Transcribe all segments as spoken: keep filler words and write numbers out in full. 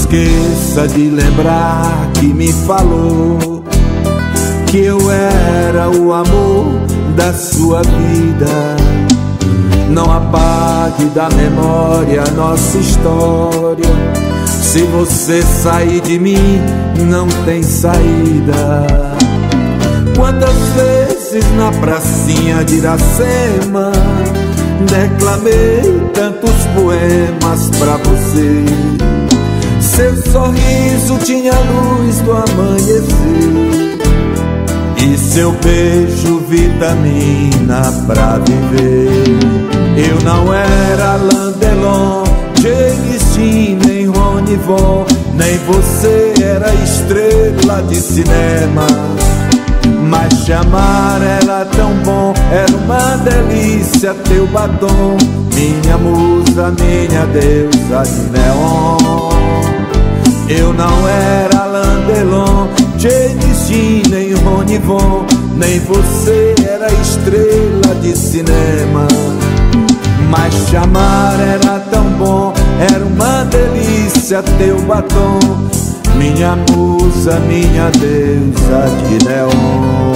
esqueça de lembrar que me falou que eu era o amor da sua vida. Não apague da memória nossa história. Se você sair de mim, não tem saída. Quantas vezes na pracinha de Iracema declamei tantos poemas pra você. Seu sorriso tinha a luz do amanhecer e seu beijo vitamina pra viver. Eu não era Alain Delon, James Dean, nem Ronnie Von, nem você era estrela de cinema. Mas te amar era tão bom, era uma delícia teu batom, minha musa, minha deusa de neon. Eu não era Alain Delon, James Dean, nem Ronnie Von, nem você era estrela de cinema. Mas te amar era tão bom, era uma delícia teu batom, minha musa, minha deusa de neon.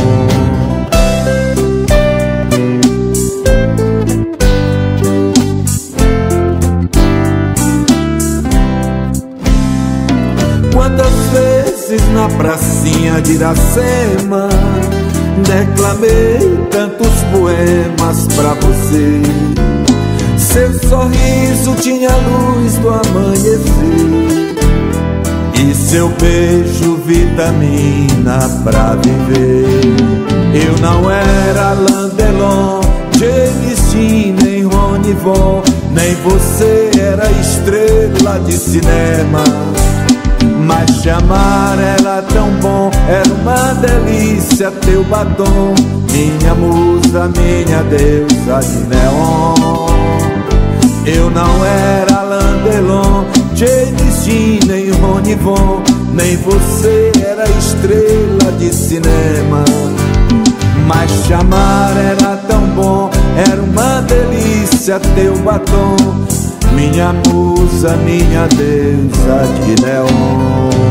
Quantas vezes na pracinha de Iracema declamei tantos poemas pra você. Seu sorriso tinha a luz do amanhecer e seu beijo vitamina pra viver. Eu não era Alain Delon, James Dean, nem Ronnie Von, nem você era estrela de cinema. Mas te amar era tão bom, era uma delícia teu batom, minha musa, minha deusa de neon. Eu não era Alain Delon, James Dean, nem Ronnie Von, nem você era estrela de cinema. Mas te amar era tão bom, era uma delícia teu batom, minha musa, minha deusa de neon.